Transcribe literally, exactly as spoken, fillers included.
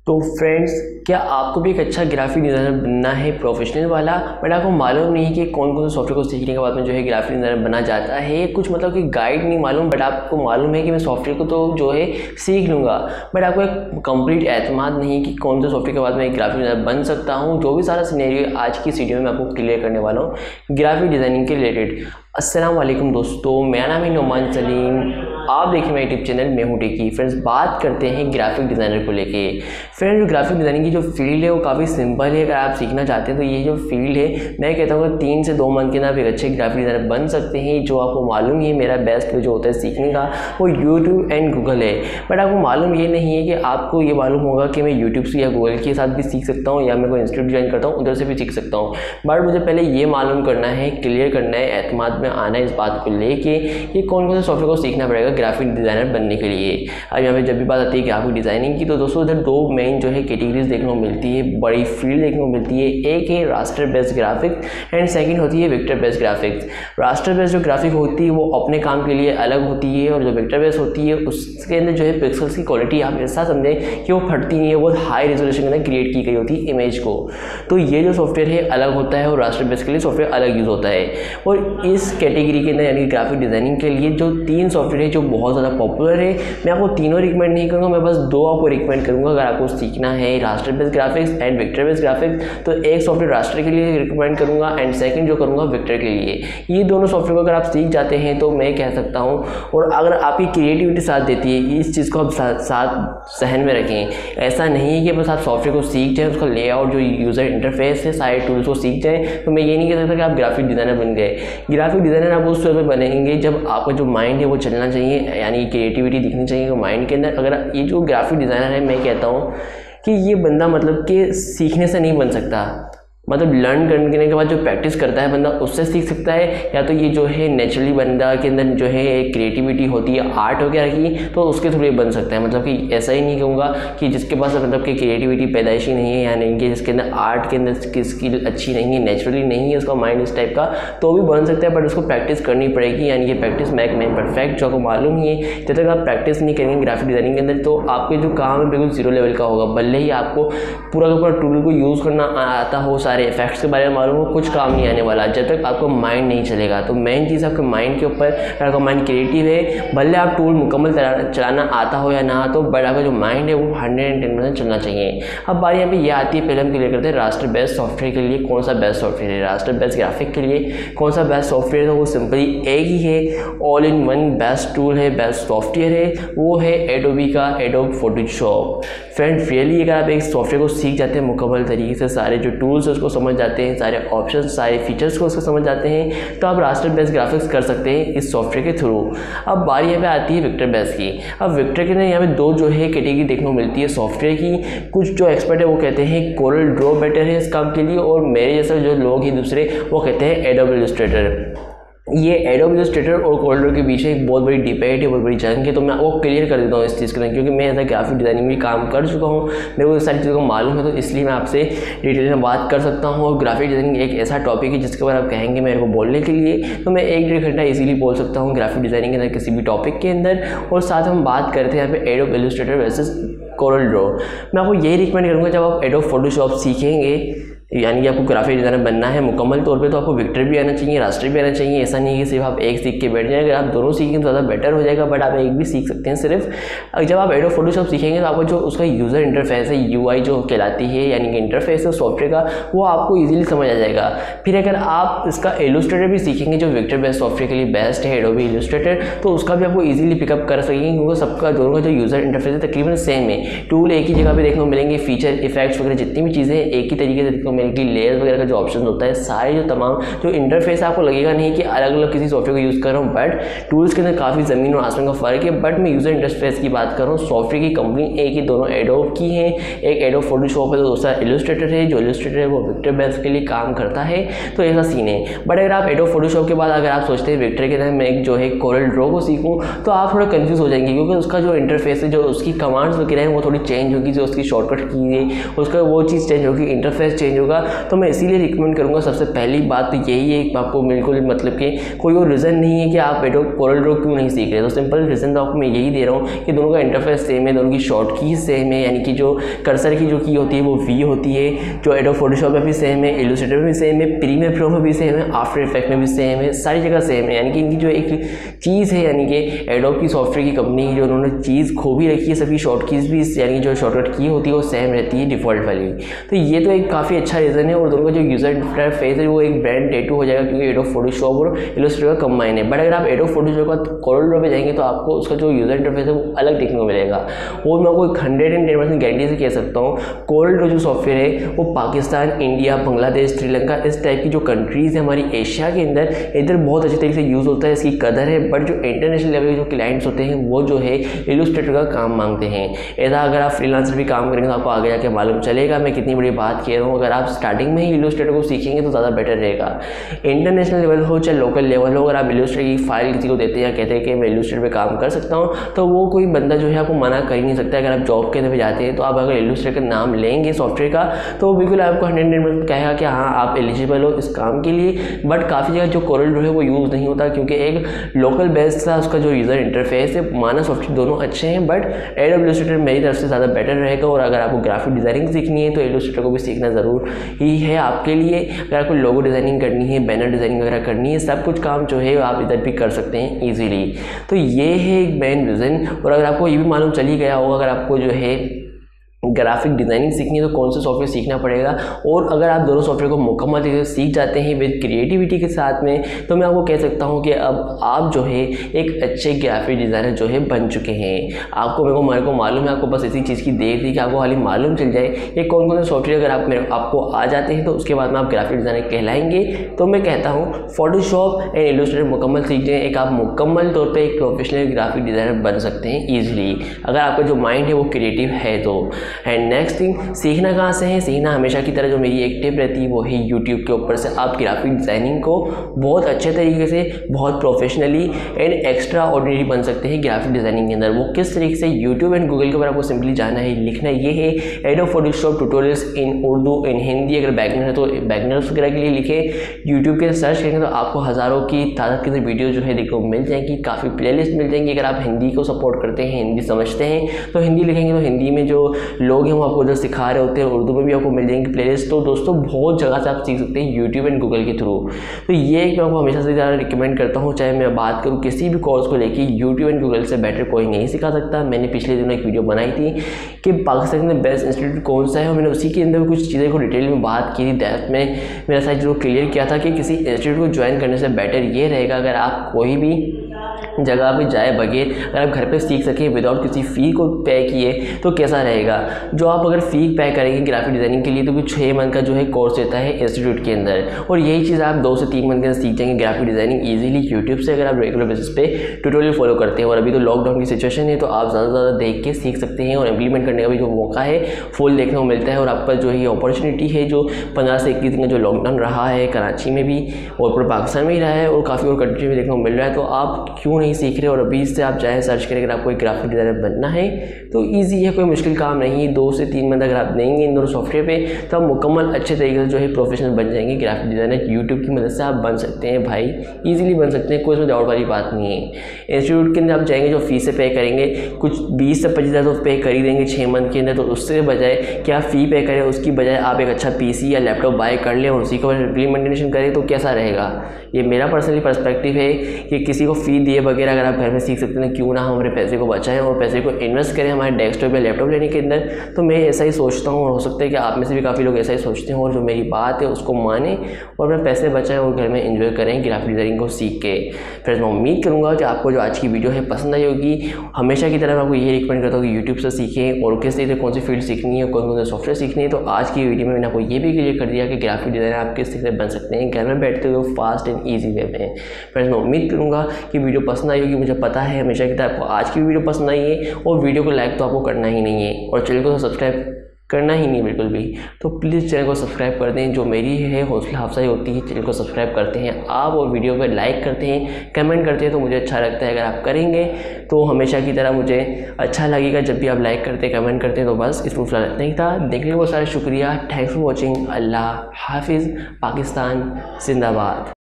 तो फ्रेंड्स, क्या आपको भी एक अच्छा ग्राफिक डिज़ाइनर बनना है, प्रोफेशनल वाला, बट आपको मालूम नहीं कि कौन कौन से सॉफ्टवेयर को सीखने के बाद में जो है ग्राफिक डिज़ाइनर बना जाता है। कुछ मतलब कि गाइड नहीं मालूम, बट आपको मालूम है कि मैं सॉफ्टवेयर को तो जो है सीख लूँगा, बट आपको एक कंप्लीट एतमाद नहीं कि कौन से सॉफ्टवेयर के बाद मैं एक ग्राफिक डिज़ाइनर बन सकता हूँ। जो भी सारा सिनेरियो आज की इस वीडियो में मैं आपको क्लियर करने वाला हूँ ग्राफिक डिज़ाइनिंग के रिलेटेड। अस्सलाम वालेकुम दोस्तों, मेरा नाम है नोमान सलीम, आप देखें मेरा यूट्यूब चैनल मैं हूँ टेकी। फ्रेंड्स, बात करते हैं ग्राफिक डिज़ाइनर को लेके। फ्रेंड्स, ग्राफिक डिज़ाइनिंग की जो फील्ड है वो काफ़ी सिंपल है। अगर आप सीखना चाहते हैं तो ये जो फील्ड है, मैं कहता हूँ तीन से दो मंथ के अंदर आप एक अच्छे ग्राफिक डिज़ाइनर बन सकते हैं। जो आपको मालूम ही है, मेरा बेस्ट जो होता है सीखने का वो यूट्यूब एंड गूगल है। बट आपको मालूम ये नहीं है कि आपको ये मालूम होगा कि मैं यूट्यूब से या गूगल के साथ भी सीख सकता हूँ, या मैं कोई इंस्टीट्यूट ज्वाइन करता हूँ उधर से भी सीख सकता हूँ। बट मुझे पहले ये मालूम करना है, क्लियर करना है, एतमाद में आना है इस बात को लेके कि कौन कौन से सॉफ्टवेयर को सीखना पड़ेगा ग्राफिक डिज़ाइनर बनने के लिए। अब यहाँ पे जब भी बात आती है ग्राफिक डिज़ाइनिंग की, तो दोस्तों इधर दो मेन जो है कैटेगरीज देखने को मिलती है, बड़ी फील्ड देखने को मिलती है। एक है raster based graphics and second होती है vector based graphics. Raster based जो ग्राफिक होती है वो अपने काम के लिए अलग होती है, और जो वेक्टर बेस्ड होती है उसके अंदर जो है पिक्सल्स की क्वालिटी आप ऐसा समझें कि वो फटती नहीं है, वो हाई रेजोल्यूशन के अंदर क्रिएट की गई होती है इमेज को। तो ये जो सॉफ्टवेयर है अलग होता है, और रास्टर बेस्ड के लिए सॉफ्टवेयर अलग यूज़ होता है। और इस कैटेगरी के अंदर यानी ग्राफिक डिज़ाइनिंग के लिए जो तीन सॉफ्टवेयर है जो बहुत ज़्यादा पॉपुलर है, मैं आपको तीनों रिकमेंड नहीं करूँगा, मैं बस दो आपको रिकमेंड करूँगा। अगर आपको सीखना है raster based graphics and vector based graphics, तो एक सॉफ्टवेयर रास्टर के लिए रिकमेंड करूँगा एंड सेकंड जो करूँगा वेक्टर के लिए। ये दोनों सॉफ्टवेयर को अगर आप सीख जाते हैं तो मैं कह सकता हूँ, और अगर आपकी क्रिएटिविटी साथ देती है, इस चीज़ को आप साथ, साथ सहन में रखें। ऐसा नहीं है कि बस आप सॉफ्टवेयर को सीख जाएँ, उसका लेआउट जो यूज़र इंटरफेस है सारे टूल्स को सीख जाएँ, तो मैं ये नहीं कह सकता कि आप ग्राफिक डिज़ाइनर बन गए। ग्राफिक डिज़ाइनर आप उस समय बनेंगे जब आपका जो माइंड है वो चलना चाहिए, यानी क्रिएटिविटी दिखनी चाहिए माइंड के अंदर। अगर ये जो ग्राफिक डिज़ाइनर है, मैं कहता हूँ कि ये बंदा मतलब कि सीखने से नहीं बन सकता, मतलब लर्न करने के बाद जो प्रैक्टिस करता है बंदा उससे सीख सकता है, या तो ये जो है नेचुरली बंदा के अंदर जो है एक क्रिएटिविटी होती है, आर्ट वगैरह की, तो उसके थ्रू ये बन सकता है। मतलब कि ऐसा ही नहीं कहूँगा कि जिसके पास मतलब कि क्रिएटिविटी पैदाइशी नहीं है, यानी कि जिसके अंदर आर्ट के अंदर की स्किल अच्छी नहीं है, नेचुरली नहीं है उसका माइंड इस टाइप का, तो भी बन सकता है। बट उसको प्रैक्टिस करनी पड़ेगी, यानी कि प्रैक्टिस मेक मैन परफेक्ट, जो आपको मालूम ही है। जब तक आप प्रैक्टिस नहीं करेंगे ग्राफिक डिज़ाइनिंग के अंदर, तो आपके जो काम है बिल्कुल जीरो लेवल का होगा। भले ही आपको पूरा का पूरा टूल को यूज़ करना आता हो, सारे इफेक्ट्स के बारे में मालूम हो, कुछ काम नहीं आने वाला जब तक आपका माइंड नहीं चलेगा। तो मेन चीज़ आपके माइंड के ऊपर, अगर आपका माइंड क्रिएटिव है, भले आप टूल मुकम्मल चलाना आता हो या ना, तो बट आपका जो माइंड है वो हंड्रेड एंड टेन परसेंट चलना चाहिए। अब बारी यहाँ पे ये आती है, पहले हम क्लियर करते हैं रास्टर बेस्ड सॉफ्टवेयर के लिए कौन सा बेस्ट सॉफ्टवेयर है। रास्टर बेस्ड ग्राफिक के लिए कौन सा बेस्ट सॉफ्टवेयर है, वो सिंपली एक ही है, all in one best tool है, बेस्ट सॉफ्टवेयर है, वो है एडोबी का एडोब फोटोशॉप। फ्रेंड, रियली अगर आप एक सॉफ्टवेयर को सीख जाते हैं मुकम्मल तरीके से, सारे जो टूल्स उसको समझ जाते हैं, सारे ऑप्शन सारे फीचर्स को उसको समझ जाते हैं, तो आप रास्टर बेस्ड ग्राफिक्स कर सकते हैं इस सॉफ्टवेयर के थ्रू। अब बारी यहाँ पे आती है वेक्टर बेस्ड की। अब वेक्टर के अंदर यहाँ पे दो जो है कैटेगरी देखने को मिलती है सॉफ्टवेयर की। कुछ जो एक्सपर्ट है वो कहते हैं कोरल ड्रॉ बेटर है इस काम के लिए, और मेरे जैसे जो लोग हैं दूसरे वो कहते हैं एडोब इलस्ट्रेटर। ये एडोब इलस्ट्रेटर और कोरल ड्रॉ के बीच एक बहुत बड़ी डिबेट है, बहुत बड़ी जंग है। तो मैं आपको क्लियर कर देता हूँ इस चीज़ के अंदर, क्योंकि मैं ऐसा ग्राफिक डिज़ाइनिंग में काम कर चुका हूँ, मेरे को सारी चीज़ों को मालूम है, तो इसलिए मैं आपसे डिटेल में बात कर सकता हूँ। और ग्राफिक डिज़ाइनिंग एक ऐसा टॉपिक है जिसके बारे में आप कहेंगे मेरे को बोलने के लिए, तो मैं एक डेढ़ घंटा इजीली बोल सकता हूँ ग्राफिक डिज़ाइनिंग के अंदर किसी भी टॉपिक के अंदर। और साथ हम बात करते हैं यहाँ पे Adobe Illustrator versus Corel Draw. मैं आपको यही रिकमेंड करूँगा, जब आप एडोब फोटोशॉप सीखेंगे, यानी कि आपको ग्राफिक डिज़ाइनर बनना है मुकम्मल तौर पे, तो आपको वेक्टर भी आना चाहिए, रास्टर भी आना चाहिए। ऐसा नहीं है कि सिर्फ आप एक सीख के बैठ जाएं। अगर आप दोनों सीखेंगे तो ज़्यादा बेटर हो जाएगा, बट आप एक भी सीख सकते हैं सिर्फ। जब आप एडोब फोटोशॉप सीखेंगे तो आपको जो उसका यूज़र इंटरफेस है, यूआई जो कहलाती है, यानी कि इंटरफेस है सॉफ्टवेयर का, वो आपको ईजिली समझ आ जाएगा। फिर अगर आप इसका इलस्ट्रेटर भी सीखेंगे, जो वेक्टर बेस्ड सॉफ्टवेयर के लिए बेस्ट है एडोबी इलस्ट्रेटर, तो उसका भी आपको ईजिली पिकअप कर सकेंगे, क्योंकि सबका दोनों का जो यूज़र इंटरफेस है तकरीबन सेम है। टूल एक ही जगह पर देखने को मिलेंगे, फीचर इफेक्ट्स वगैरह जितनी भी चीज़ें एक ही तरीके से देखने को मिलेंगी, लेयर्स वगैरह का जो ऑप्शन होता है, सारे जो तमाम जो इंटरफेस आपको लगेगा नहीं कि अलग अलग किसी सॉफ्टवेयर को यूज़ कर रहा हूँ, बट टूल्स के अंदर काफ़ी ज़मीन और आसमान का फ़र्क है। बट मैं यूज़र इंटरफेस की बात कर रहा हूँ, सॉफ्टवेयर की कंपनी एक ही, दोनों एडोब की हैं। एक एडोब फोटोशॉप है, तो दूसरा इलस्ट्रेटर है। जो इलस्ट्रेटर है वो वेक्टर बेस्ड के लिए काम करता है, तो ऐसा सीन है। बट अगर आप एडोब फोटोशॉप के बाद अगर आप सोचते हैं वेक्टर के अंदर मैं एक जो है कोरल ड्रॉ को सीखूँ, तो आप थोड़ा कंफ्यूज हो जाएंगे, क्योंकि उसका जो इंटरफेस है, जो उसकी कमांड्स वगैरह हैं वो थोड़ी चेंज होगी, जो उसकी शॉर्टकट की है उसका वो चीज़ चेंज होगी, इंटरफेस चेंज होगा। का, तो मैं इसीलिए रिकमेंड करूँगा। सबसे पहली बात तो यही है, आपको बिल्कुल मतलब कि कोई और रीज़न नहीं है कि आप एडोब कोरल ड्रॉ क्यों नहीं सीख रहे। तो सिंपल रीज़न तो आपको मैं यही दे रहा हूँ कि दोनों का इंटरफेस सेम है, दोनों की शॉर्ट कीज सेम है, यानी कि जो कर्सर की जो की होती है वो वी होती है, जो एडोब फोटोशॉप में भी सेम है, इलस्ट्रेटर में भी सेम है, प्रीमियर प्रो में भी सेम है, आफ्टर इफेक्ट में भी सेम है, सारी जगह सेम है। यानी कि इनकी जो एक चीज़ है, यानी कि एडोब की सॉफ्टवेयर की कंपनी की जो उन्होंने चीज़ खो भी रखी है, सभी शॉर्ट कीज भी यानी जो शॉर्टकट की होती है वो सेम रहती है डिफ़ॉल्ट वाली। तो ये तो एक काफ़ी अच्छा रीज़न है। और दोनों का जो यूज़र इंटरफेस है वो एक ब्रांड टैटू हो जाएगा, क्योंकि एडोब फोटोशॉप और इलस्ट्रेटर का कंबाइन है। बट अगर आप एडोब फोटोशॉप का कोरल ड्रॉ पे जाएंगे तो आपको उसका जो यूज़र इंटरफेस है वो अलग देखने को मिलेगा। और मैं आपको hundred and ten percent guarantee से कह सकता हूँ, कोरल ड्रॉ जो सॉफ्टवेयर है वो पाकिस्तान, इंडिया, बांग्लादेश, श्रीलंका, इस टाइप की जो कंट्रीज़ है हमारी एशिया के अंदर, इधर बहुत अच्छे तरीके से यूज़ होता है, इसकी कदर है। बट जो इंटरनेशनल लेवल के जो क्लाइंट्स होते हैं वो जो है इलस्ट्रेटर का काम मांगते हैं। ऐसा अगर आप फ्रीलांसर भी काम करेंगे तो आपको आगे जाके मालूम चलेगा मैं कितनी बड़ी बात कह रहा हूँ। अगर आप स्टार्टिंग में ही इलस्ट्रेटर को सीखेंगे तो ज़्यादा बेटर रहेगा। इंटरनेशनल लेवल हो चाहे लोकल लेवल हो, अगर आप इलस्ट्रेटर की फाइल किसी को देते हैं या कहते हैं कि मैं इलस्ट्रेटर पे काम कर सकता हूँ, तो वो कोई बंदा जो है आपको मना कर ही नहीं सकता। अगर आप जॉब के अंदर जाते हैं तो आप अगर इलस्ट्रेटर का नाम लेंगे सॉफ्टवेयर का, तो बिल्कुल आपको हंड्रेड परसेंट कहेगा कि हाँ आप एलिजिबल हो इस काम के लिए। बट काफ़ी जगह जो कोरल ड्रॉ है वो यूज़ नहीं होता, क्योंकि एक लोकल बेस्ड था उसका जो यूज़र इंटरफेस है, माना सॉफ्टवेयर दोनों अच्छे हैं, बट एडोब इलस्ट्रेटर मेरी तरफ से ज़्यादा बेटर रहेगा। और अगर आपको ग्राफिक डिज़ाइनिंग सीखनी है तो इलस्ट्रेटर को भी सीखना ज़रूर ही है आपके लिए। अगर आपको लोगो डिज़ाइनिंग करनी है, बैनर डिज़ाइनिंग वगैरह करनी है, सब कुछ काम जो है आप इधर भी कर सकते हैं ईजीली। तो ये है एक मेन रीज़न। और अगर आपको ये भी मालूम चल ही गया होगा, अगर आपको जो है ग्राफिक डिज़ाइनिंग सीखनी है तो कौन सा सॉफ्टवेयर सीखना पड़ेगा। और अगर आप दोनों सॉफ्टवेयर को मुकम्मल तरीके से सीख जाते हैं विद क्रिएटिविटी के साथ में, तो मैं आपको कह सकता हूं कि अब आप जो है एक अच्छे ग्राफिक डिज़ाइनर जो है बन चुके हैं। आपको मेरे को मेरे को मालूम है, आपको बस इसी चीज़ की देर थी कि आपको खाली मालूम चल जाए कि कौन कौन से सॉफ्टवेयर अगर आप मेरे आपको आ जाते हैं तो उसके बाद में आप ग्राफिक डिज़ाइनर कहलाएंगे। तो मैं कहता हूँ फोटोशॉप एंड इलस्ट्रेटर मुकम्मल सीख जाएँ, एक आप मुकम्मल तौर पर एक प्रोफेशनल ग्राफिक डिज़ाइनर बन सकते हैं ईजिली, अगर आपका जो माइंड है वो क्रिएटिव है तो। एंड नेक्स्ट थिंग, सीखना कहाँ से है? सीखना हमेशा की तरह जो मेरी एक टिप रहती है वो है यूट्यूब के ऊपर से। आप ग्राफिक डिज़ाइनिंग को बहुत अच्छे तरीके से, बहुत प्रोफेशनली एंड एक्स्ट्रा ऑर्डिनरी बन सकते हैं ग्राफिक डिज़ाइनिंग के अंदर। वो किस तरीके से? यूट्यूब एंड गूगल के ऊपर आपको सिंपली जाना है, लिखना ये है Adobe Photoshop tutorials in Urdu, in Hindi. अगर बैगनर है तो बैगनर्स वगैरह के लिए लिखे, यूट्यूब के सर्च करेंगे तो आपको हज़ारों की तादाद के अंदर वीडियो जो है देखो मिल जाएंगी, काफ़ी प्लेलिस्ट मिल जाएंगी। अगर आप हिंदी को सपोर्ट करते हैं, हिंदी समझते हैं, तो हिंदी लिखेंगे तो हिंदी में जो लोग हैं वो आपको उधर सिखा रहे होते हैं, उर्दू में भी आपको मिल जाएंगी प्लेलिस्ट। तो दोस्तों बहुत जगह से आप सीख सकते हैं यूट्यूब एंड गूगल के थ्रू। तो ये मैं आपको हमेशा से ज़्यादा रिकमेंड करता हूँ, चाहे मैं बात करूँ किसी भी कोर्स को लेके, यूट्यूब एंड गूगल से बेटर कोई नहीं सिखा सकता। मैंने पिछले दिनों एक वीडियो बनाई थी कि पाकिस्तान में बेस्ट इंस्टीट्यूट कौन सा है, और मैंने उसी के अंदर कुछ चीज़ें को डिटेल में बात की थी, डेप्थ में मेरा साइड जो क्लियर किया था कि किसी इंस्टीट्यूट को ज्वाइन करने से बेटर ये रहेगा अगर आप कोई भी जगह पे जाए बगैर अगर आप घर पे सीख सकें विदाउट किसी फ़ी को पे किए तो कैसा रहेगा। जो आप अगर फ़ी पे करेंगे ग्राफिक डिज़ाइनिंग के लिए तो कुछ छः मंथ का जो है कोर्स रहता है इंस्टीट्यूट के अंदर, और यही चीज़ आप दो से तीन मंथ के अंदर सीख जाएंगे ग्राफिक डिज़ाइनिंग ईजिली यूट्यूब से, अगर आप रेगुलर बेसिस पे ट्यूटोरियल फॉलो करते हैं। और अभी तो लॉकडाउन की सिचुएशन है तो आप ज़्यादा से ज़्यादा देख के सीख सकते हैं, और इम्प्लीमेंट करने का भी जो मौका है फुल देखने को मिलता है। और आपका जो ये अपॉर्चुनिटी है जो पंद्रह से इक्कीस दिन का जो लॉकडाउन रहा है कराची में भी और पूरे पाकिस्तान में ही रहा है और काफ़ी और कंट्री में देखने को मिल रहा है, तो आप क्यों नहीं सीख रहे। और अभी से आप चाहे सर्च करें, अगर आपको एक ग्राफिक डिज़ाइनर बनना है तो ईजी है, कोई मुश्किल काम नहीं है। दो से तीन मंथ अगर आप देंगे इन दोनों सॉफ्टवेयर पे तो आप मुकम्मल अच्छे तरीके से जो है प्रोफेशनल बन जाएंगे ग्राफिक डिज़ाइनर। यूट्यूब की मदद से आप बन सकते हैं भाई, इजीली बन सकते हैं, कोई इसमें डाउट वाली बात नहीं है। इंस्टीट्यूट के अंदर आप जाएंगे जो फीस से पे करेंगे कुछ बीस से पच्चीस हज़ार तो पे कर ही देंगे छः मंथ के अंदर, तो उससे बजाय कि आप फ़ी पे करें उसकी बजाय आप एक अच्छा पीसी या लैपटॉप बाय कर लें और उसी को इम्प्लीमेंटेशन करें तो कैसा रहेगा। ये मेरा पर्सनली पर्सपेक्टिव है कि किसी को फ़ी दिए वगैरह अगर आप घर में सीख सकते हैं क्यों ना हमारे पैसे को बचाएं और पैसे को इन्वेस्ट करें हमारे डेस्कटॉप या लैपटॉप लेने के अंदर। तो मैं ऐसा ही सोचता हूँ और हो सकता है कि आप में से भी काफ़ी लोग ऐसा ही सोचते हैं और जो मेरी बात है उसको माने और अपने पैसे बचाएं और घर में एंजॉय करें ग्राफिक डिज़ाइनिंग को सीख के। फिर मैं उम्मीद करूँगा कि आपको जो आज की वीडियो है पसंद आई होगी। हमेशा की तरह मैं आपको यही रिकमेंड करता हूँ कि यूट्यूब से सीखें और किस तरीके से कौन सी फील्ड सीखनी है, कौन कौन से सॉफ्टवेयर सीखनी है। तो आज की वीडियो में मैंने आपको ये भी क्लियर कर दिया कि ग्राफिक डिज़ाइनर आप किस तरीके से बन सकते हैं घर में बैठते हुए फास्ट एंड ईजी वे में। फ्रेंड्स मैं उम्मीद करूँगा कि वीडियो पसंद आई होगी, मुझे पता है हमेशा की तरह आपको आज की वीडियो पसंद आई है और वीडियो को लाइक तो आपको करना ही नहीं है और चैनल को सब्सक्राइब करना ही नहीं बिल्कुल भी। तो प्लीज़ चैनल को सब्सक्राइब कर दें, जो मेरी है हौसला अफजाई होती है चैनल को सब्सक्राइब करते हैं आप और वीडियो को लाइक करते हैं, कमेंट करते हैं तो मुझे अच्छा लगता है। अगर आप करेंगे तो हमेशा की तरह मुझे अच्छा लगेगा जब भी आप लाइक करते हैं, कमेंट करते हैं। तो बस इसमें फिलहाल इतना ही था। देखने के बहुत सारा शुक्रिया। Thanks for watching. अल्लाह हाफिज़। पाकिस्तान जिंदाबाद।